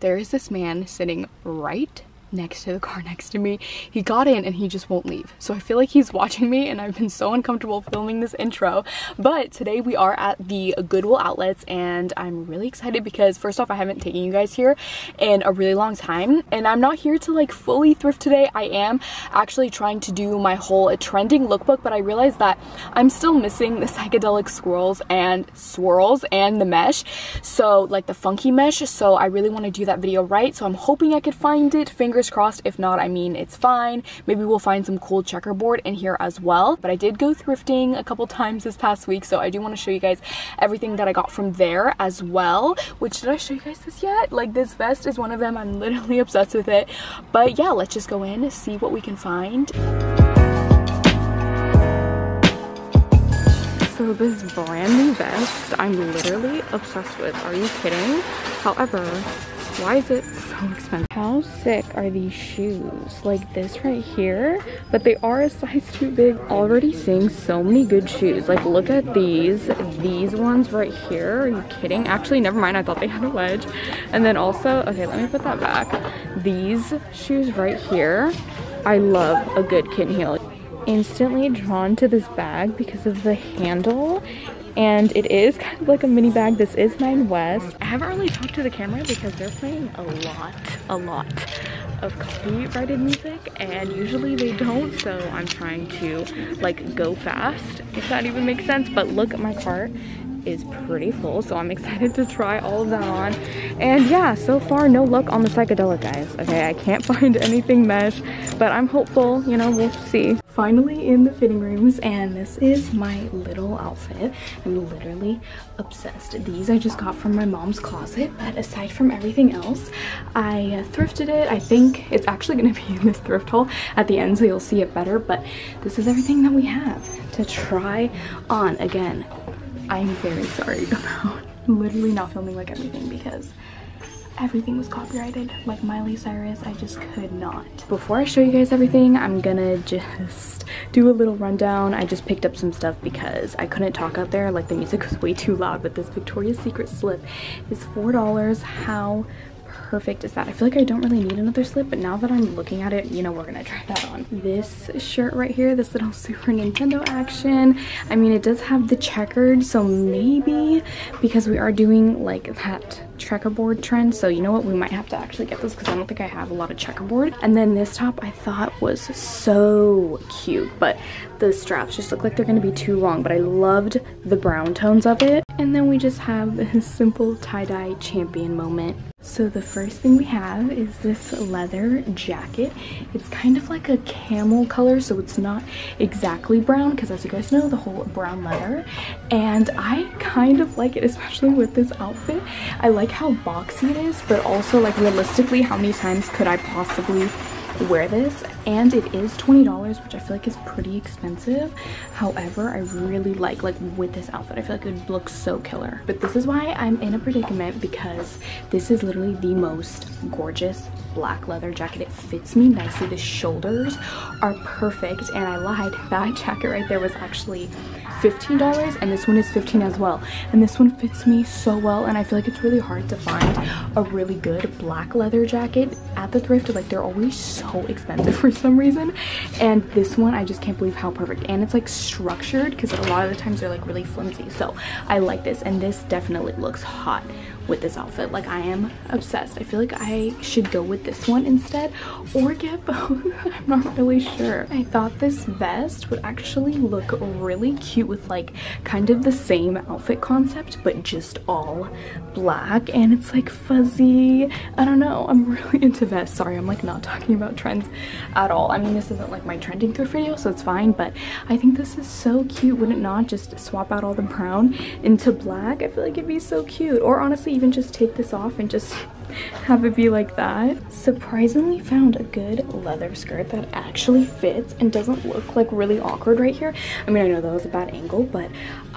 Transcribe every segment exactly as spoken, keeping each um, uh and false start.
there is this man sitting right next to the car next to me. He got in and he just won't leave. So I feel like he's watching me, and I've been so uncomfortable filming this intro. But today we are at the Goodwill outlets, and I'm really excited because first off, I haven't taken you guys here in a really long time, and I'm not here to like fully thrift today. I am actually trying to do my whole trending lookbook, but I realized that I'm still missing the psychedelic swirls and swirls and the mesh, so like the funky mesh. So I really want to do that video right, so I'm hoping I could find it. Fingers crossed. If not, I mean, it's fine. Maybe we'll find some cool checkerboard in here as well. But I did go thrifting a couple times this past week, so I do want to show you guys everything that I got from there as well. Which, did I show you guys this yet? Like, this vest is one of them. I'm literally obsessed with it. But yeah, let's just go in and see what we can find. So this brand new vest, I'm literally obsessed with. Are you kidding? However, why is it so expensive? How sick are these shoes? Like this right here, but they are a size too big. Already seeing so many good shoes. Like, look at these. These ones right here. Are you kidding? Actually, never mind. I thought they had a wedge. And then also, okay, let me put that back. These shoes right here. I love a good kitten heel. Instantly drawn to this bag because of the handle. And it is kind of like a mini bag. This is Nine West. I haven't really talked to the camera because they're playing a lot, a lot of copyrighted music, and usually they don't, so I'm trying to like go fast, if that even makes sense. But look at my cart is pretty full, so I'm excited to try all of that on. And yeah, so far no luck on the psychedelic, guys. Okay, I can't find anything mesh, but I'm hopeful, you know, we'll see. Finally in the fitting rooms, and this is my little outfit. I'm literally obsessed. These I just got from my mom's closet, but aside from everything else, I thrifted it. I think it's actually going to be in this thrift haul at the end, so you'll see it better, but this is everything that we have to try on. Again, I'm very sorry about literally not filming like everything because everything was copyrighted, like Miley Cyrus. I just could not. Before I show you guys everything, I'm gonna just do a little rundown. I just picked up some stuff because I couldn't talk out there, like the music was way too loud, but this Victoria's Secret slip is four dollars. How perfect is that? I feel like I don't really need another slip, but now that I'm looking at it, you know, we're gonna try that on. This shirt right here, this little Super Nintendo action. I mean, it does have the checkered, so maybe because we are doing like that checkerboard trend, so you know what, we might have to actually get this because I don't think I have a lot of checkerboard. And then this top I thought was so cute, but the straps just look like they're gonna be too long, but I loved the brown tones of it. And then we just have this simple tie-dye champion moment. So the first thing we have is this leather jacket. It's kind of like a camel color, so it's not exactly brown because, as you guys know, the whole brown leather. And I kind of like it, especially with this outfit. I like how boxy it is, but also like realistically, how many times could I possibly wear this? And it is twenty dollars, which I feel like is pretty expensive. However, I really like like with this outfit, I feel like it would look so killer. But this is why I'm in a predicament, because this is literally the most gorgeous black leather jacket. It fits me nicely. The shoulders are perfect, and I lied, that jacket right there was actually fifteen dollars, and this one is fifteen as well. And this one fits me so well, and I feel like it's really hard to find a really good black leather jacket at the thrift. Like, they're always so expensive for some reason, and this one, I just can't believe how perfect. And it's like structured, because a lot of the times they're like really flimsy, so I like this. And this definitely looks hot with this outfit. Like, I am obsessed. I feel like I should go with this one instead, or get both. I'm not really sure. I thought this vest would actually look really cute with like kind of the same outfit concept, but just all black, and it's like fuzzy. I don't know, I'm really into vests. Sorry, I'm like not talking about trends at all. I mean, this isn't like my trending thrift video, so it's fine, but I think this is so cute. Would it not? Just swap out all the brown into black. I feel like it'd be so cute. Or honestly, even just take this off and just have it be like that. Surprisingly found a good leather skirt that actually fits and doesn't look like really awkward right here. I mean, I know that was a bad angle, but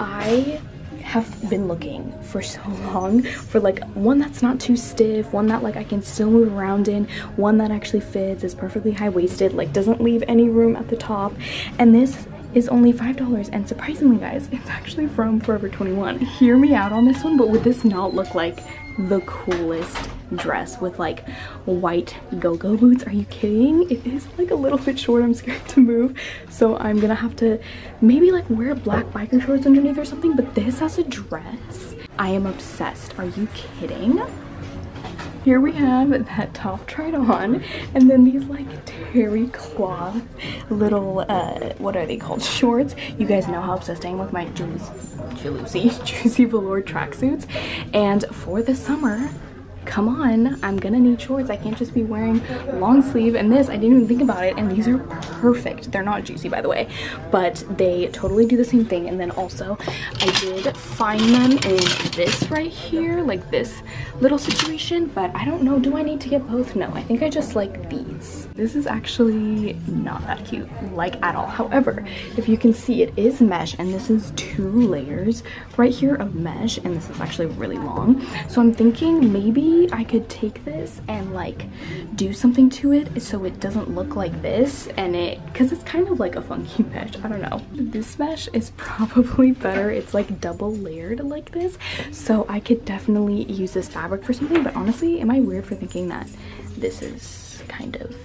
I have been looking for so long for like one that's not too stiff, one that like I can still move around in, one that actually fits, is perfectly high-waisted, like doesn't leave any room at the top. And this is only five dollars, and surprisingly, guys, it's actually from Forever twenty-one. Hear me out on this one, but would this not look like the coolest dress with like white go-go boots. Are you kidding? It is like a little bit short. I'm scared to move, so I'm gonna have to maybe like wear black biker shorts underneath or something. But this as a dress, I am obsessed. Are you kidding? Here we have that top tried on, and then these like terry cloth little, uh, what are they called? Shorts. You guys know how obsessed I am with my Juicy, Juicy Velour tracksuits. And for the summer, come on, I'm gonna need shorts. I can't just be wearing long sleeve. And this, I didn't even think about it, and these are perfect. They're not Juicy, by the way, but they totally do the same thing. And then also I did find them in this right here, like this little situation, but I don't know, do I need to get both? No, I think I just like these. This is actually not that cute, like at all. However, if you can see, it is mesh, and this is two layers right here of mesh, and this is actually really long. So I'm thinking maybe I could take this and like do something to it so it doesn't look like this, and it, because it's kind of like a funky mesh, I don't know. This mesh is probably better. It's like double layered like this, so I could definitely use this fabric for something. But honestly, am I weird for thinking that this is kind of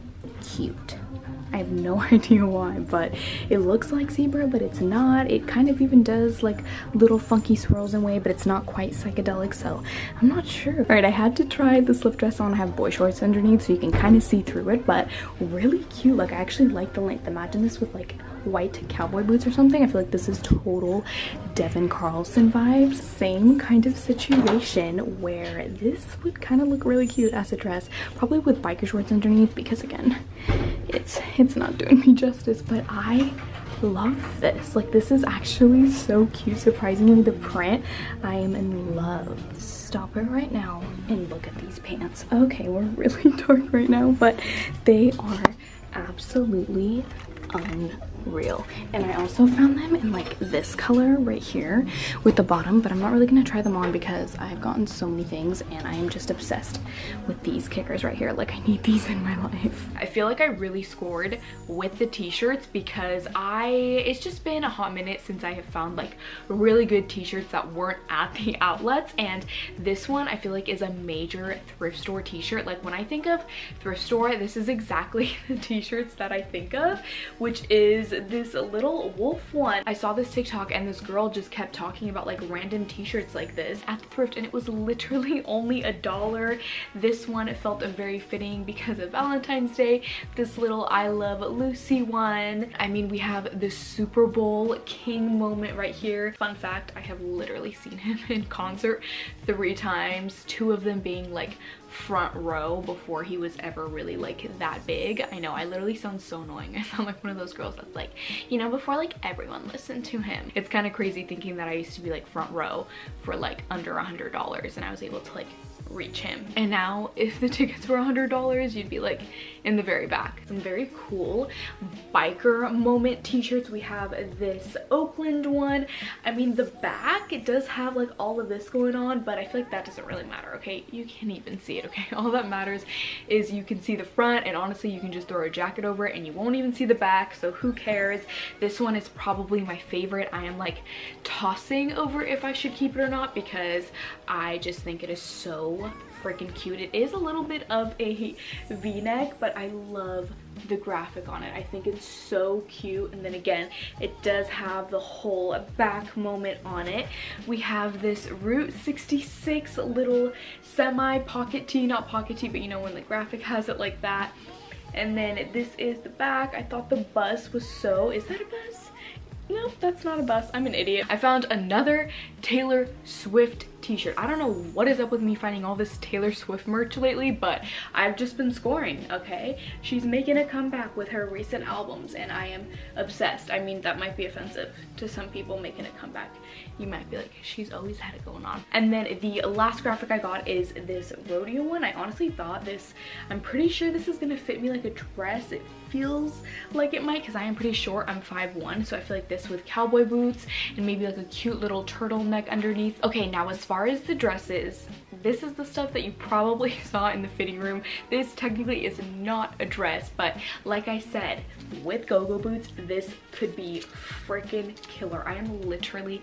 cute? I have no idea why, but it looks like zebra, but it's not. It kind of even does like little funky swirls in a way, but it's not quite psychedelic, so I'm not sure. All right, I had to try the slip dress on. I have boy shorts underneath so you can kind of see through it, but really cute. Like, I actually like the length. Imagine this with like white cowboy boots or something. I feel like this is total Devin Carlson vibes. Same kind of situation where this would kind of look really cute as a dress, probably with biker shorts underneath, because again, it's it's not doing me justice. But I love this. Like, this is actually so cute. Surprisingly, the print, I am in love. Stop it right now and look at these pants. Okay, we're really dark right now, but they are absolutely unreal. And I also found them in like this color right here with the bottom, but I'm not really gonna try them on because I've gotten so many things and I am just obsessed with these kickers right here. Like, I need these in my life. I feel like I really scored with the t-shirts because I it's just been a hot minute since I have found like really good t-shirts that weren't at the outlets, and this one I feel like is a major thrift store t-shirt. Like, when I think of thrift store, this is exactly the t-shirts that I think of, which is this little wolf one. I saw this TikTok and this girl just kept talking about like random t-shirts like this at the thrift, and it was literally only a dollar. This one felt very fitting because of Valentine's Day. This little I Love Lucy one. I mean, we have the Super Bowl king moment right here. Fun fact, I have literally seen him in concert three times, two of them being like front row before he was ever really like that big. I know, I literally sound so annoying. I sound like one of those girls that's like, you know, before like everyone listened to him. It's kind of crazy thinking that I used to be like front row for like under a hundred dollars and I was able to like reach him. And now if the tickets were a hundred dollars, you'd be like in the very back. Some very cool biker moment t-shirts. We have this Oakland one. I mean, the back, it does have like all of this going on, but I feel like that doesn't really matter. Okay, you can't even see it. Okay, all that matters is you can see the front, and honestly you can just throw a jacket over it and you won't even see the back, so who cares. This one is probably my favorite. I am like tossing over if I should keep it or not because I just think it is so freaking cute. It is a little bit of a v-neck, but I love the graphic on it. I think it's so cute. And then again, it does have the whole back moment on it. We have this Route sixty-six little semi pocket tee, not pocket tee, but you know when the graphic has it like that. And then this is the back. I thought the bus was so, is that a bus? No, that's not a bus. I'm an idiot. I found another Taylor Swift t-shirt. I don't know what is up with me finding all this Taylor Swift merch lately, but I've just been scoring, okay? She's making a comeback with her recent albums and I am obsessed. I mean, that might be offensive to some people, making a comeback. You might be like, she's always had it going on. And then the last graphic I got is this rodeo one. I honestly thought this, I'm pretty sure this is gonna fit me like a dress. It feels like it might because I am pretty short. I'm five one, so I feel like this with cowboy boots and maybe like a cute little turtleneck underneath. Okay, now as far as the dresses, this is the stuff that you probably saw in the fitting room. This technically is not a dress, but like I said, with go-go boots, this could be freaking killer. I am literally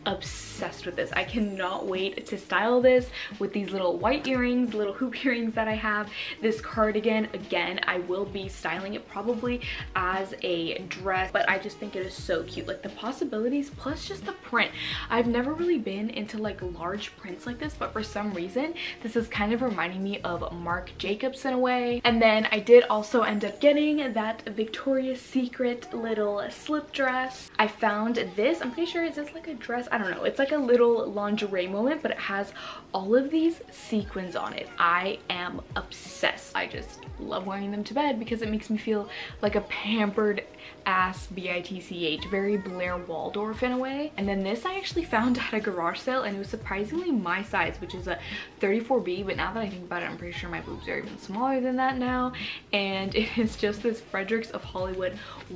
obsessed with this. I cannot wait to style this with these little white earrings, little hoop earrings that I have. This cardigan, again, I will be styling it probably as a dress, but I just think it is so cute. Like the possibilities plus just the print. I've never really been into like large prints like this, but for some reason this is kind of reminding me of Marc Jacobs in a way. And then I did also end up getting that Victoria's Secret little slip dress. I found this, I'm pretty sure it's just like a dress, I don't know, it's like a little lingerie moment, but it has all of these sequins on it. I am obsessed. I just love wearing them to bed because it makes me feel like a pampered ass bitch, very Blair Waldorf in a way. And then this I actually found at a garage sale, and it was surprisingly my size, which is a thirty-four B, but now that I think about it, I'm pretty sure my boobs are even smaller than that now. And it is just this Fredericks of Hollywood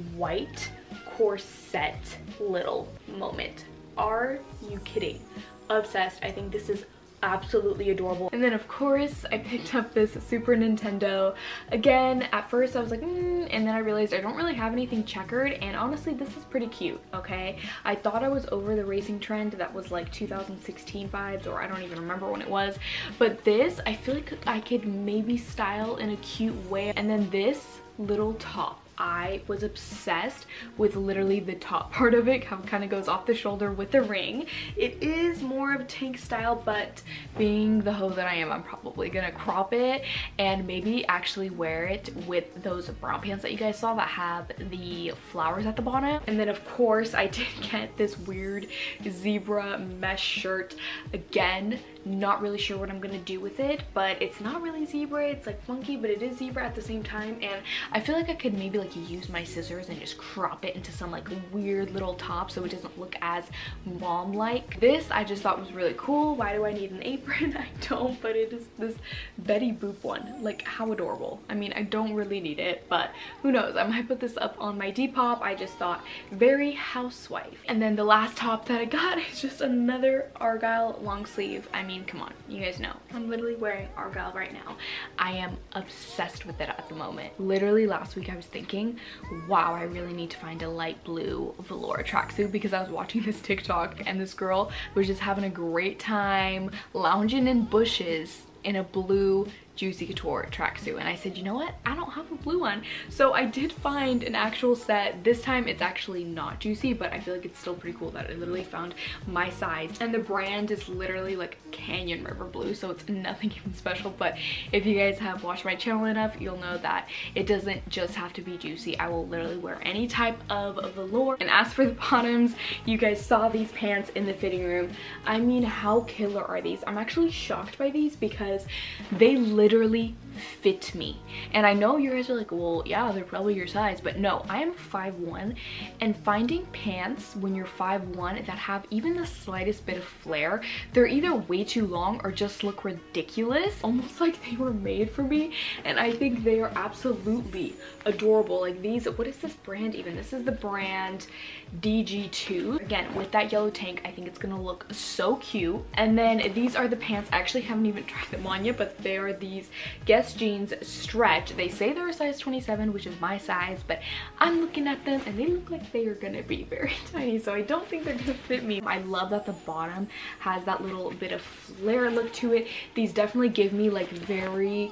white corset little moment. Are you kidding? Obsessed. I think this is absolutely adorable. And then of course I picked up this Super Nintendo. Again, at first I was like mm, and then I realized I don't really have anything checkered, and honestly this is pretty cute. Okay, I thought I was over the racing trend that was like two thousand sixteen vibes, or I don't even remember when it was, but this I feel like I could maybe style in a cute way. And then this little top, I was obsessed with literally the top part of it, how it kind of goes off the shoulder with the ring. It is more of tank style, but being the hoe that I am, I'm probably gonna crop it and maybe actually wear it with those brown pants that you guys saw that have the flowers at the bottom. And then of course I did get this weird zebra mesh shirt. Again, not really sure what I'm gonna do with it, but it's not really zebra, it's like funky, but it is zebra at the same time. And I feel like I could maybe like use my scissors and just crop it into some like weird little top so it doesn't look as mom-like. This I just thought was really cool. Why do I need an apron? I don't, but it is this Betty Boop one. Like, how adorable. I mean, I don't really need it, but who knows, I might put this up on my Depop. I just thought very housewife. And then the last top that I got is just another Argyle long sleeve. I mean, come on, you guys know I'm literally wearing Argyle right now. I am obsessed with it at the moment. Literally last week I was thinking, wow, I really need to find a light blue velour tracksuit, because I was watching this TikTok and this girl was just having a great time lounging in bushes in a blue Juicy Couture tracksuit. And I said, you know what, I don't have a blue one. So I did find an actual set. This time it's actually not Juicy, but I feel like it's still pretty cool that I literally found my size. And the brand is literally like Canyon River Blue, so it's nothing even special. But if you guys have watched my channel enough, you'll know that it doesn't just have to be Juicy. I will literally wear any type of velour. And as for the bottoms, you guys saw these pants in the fitting room. I mean, how killer are these? I'm actually shocked by these because they literally literally fit me. And I know you guys are like, well, yeah, they're probably your size, but no, I am five one, and finding pants when you're five one that have even the slightest bit of flare, they're either way too long or just look ridiculous, almost like they were made for me. And I think they are absolutely adorable. Like these, what is this brand even? This is the brand D G two. Again, with that yellow tank, I think it's gonna look so cute. And then these are the pants. I actually haven't even tried them on yet, but they are these Guess jeans stretch. They say they're a size twenty-seven, which is my size, but I'm looking at them and they look like they are gonna be very tiny, so I don't think they're gonna fit me. I love that the bottom has that little bit of flare look to it. These definitely give me like very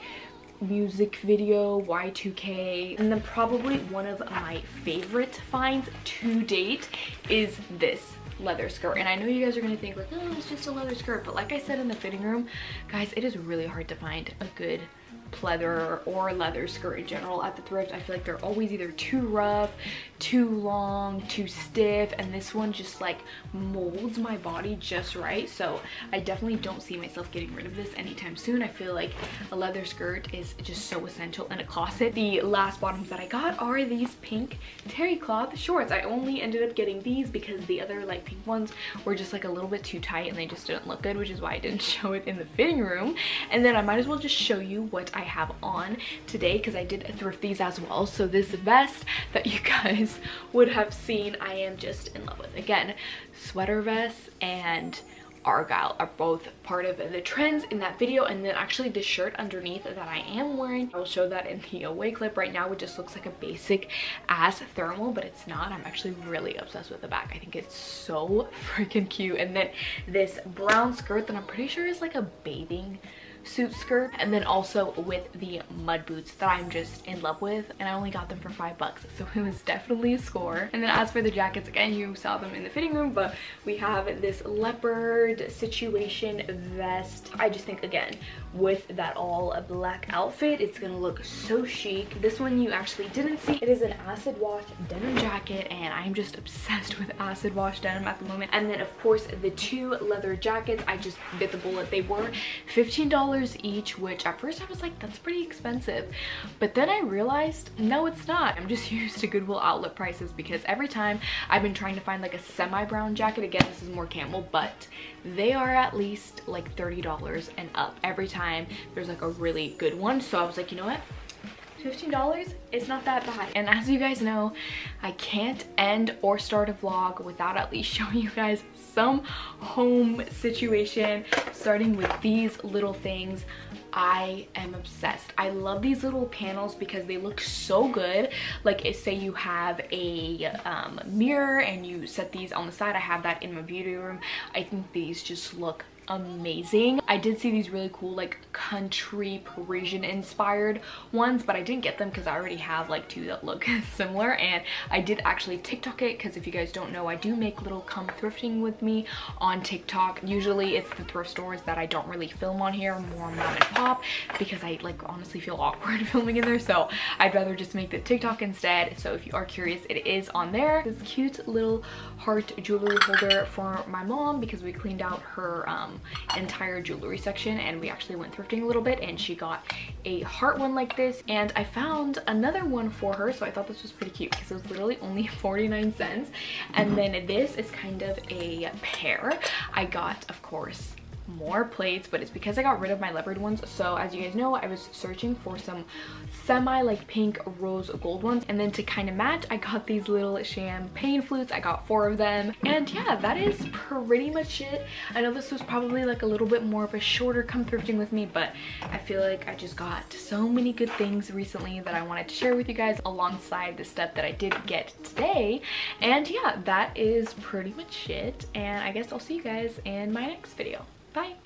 music video Y two K. And then probably one of my favorite finds to date is this leather skirt. And I know you guys are gonna think like, oh, it's just a leather skirt, but like I said in the fitting room, guys, it is really hard to find a good pleather or leather skirt in general at the thrift. I feel like they're always either too rough, too long, too stiff, and this one just like molds my body just right. So I definitely don't see myself getting rid of this anytime soon. I feel like a leather skirt is just so essential in a closet. The last bottoms that I got are these pink terry cloth shorts. I only ended up getting these because the other like pink ones were just like a little bit too tight and they just didn't look good, which is why I didn't show it in the fitting room. And then I might as well just show you what I have on today, because I did thrift these as well. So this vest that you guys would have seen, I am just in love with. Again, sweater vests and argyle are both part of the trends in that video, and then actually the shirt underneath that I am wearing, I will show that in the away clip. Right now it just looks like a basic ass thermal, but it's not. I'm actually really obsessed with the back. I think it's so freaking cute. And then this brown skirt that I'm pretty sure is like a bathing suit skirt, and then also with the mud boots that I'm just in love with, and I only got them for five bucks, so it was definitely a score. And then as for the jackets, again, you saw them in the fitting room, but we have this leopard situation vest. I just think, again, with that all black outfit, it's gonna look so chic. This one you actually didn't see. It is an acid wash denim jacket, and I'm just obsessed with acid wash denim at the moment. And then of course the two leather jackets, I just bit the bullet. They were fifteen dollars each, which at first I was like, that's pretty expensive, but then I realized no, it's not. I'm just used to Goodwill outlet prices, because every time I've been trying to find like a semi-brown jacket, again, this is more camel, but they are at least like thirty dollars and up every time there's like a really good one. So I was like, you know what, fifteen dollars, it's not that bad. And as you guys know, I can't end or start a vlog without at least showing you guys some home situation, starting with these little things. I am obsessed. I love these little panels because they look so good. Like, if say you have a um, mirror and you set these on the side, I have that in my beauty room. I think these just look amazing. I did see these really cool like country Parisian inspired ones, but I didn't get them because I already have like two that look similar. And I did actually TikTok it, because if you guys don't know, I do make little come thrifting with me on TikTok. Usually it's the thrift stores that I don't really film on here, more mom and pop, because I like honestly feel awkward filming in there, so I'd rather just make the TikTok instead. So if you are curious, it is on there. This cute little heart jewelry holder for my mom, because we cleaned out her um entire jewelry section and we actually went thrifting a little bit, and she got a heart one like this, and I found another one for her, so I thought this was pretty cute because it was literally only forty-nine cents. And then this is kind of a pair. I got, of course, more plates, but it's because I got rid of my leopard ones. So as you guys know, I was searching for some semi like pink rose gold ones, and then to kind of match, I got these little champagne flutes. I got four of them, and yeah, that is pretty much it. I know this was probably like a little bit more of a shorter come thrifting with me, but I feel like I just got so many good things recently that I wanted to share with you guys alongside the stuff that I did get today. And yeah, that is pretty much it, and I guess I'll see you guys in my next video. Bye.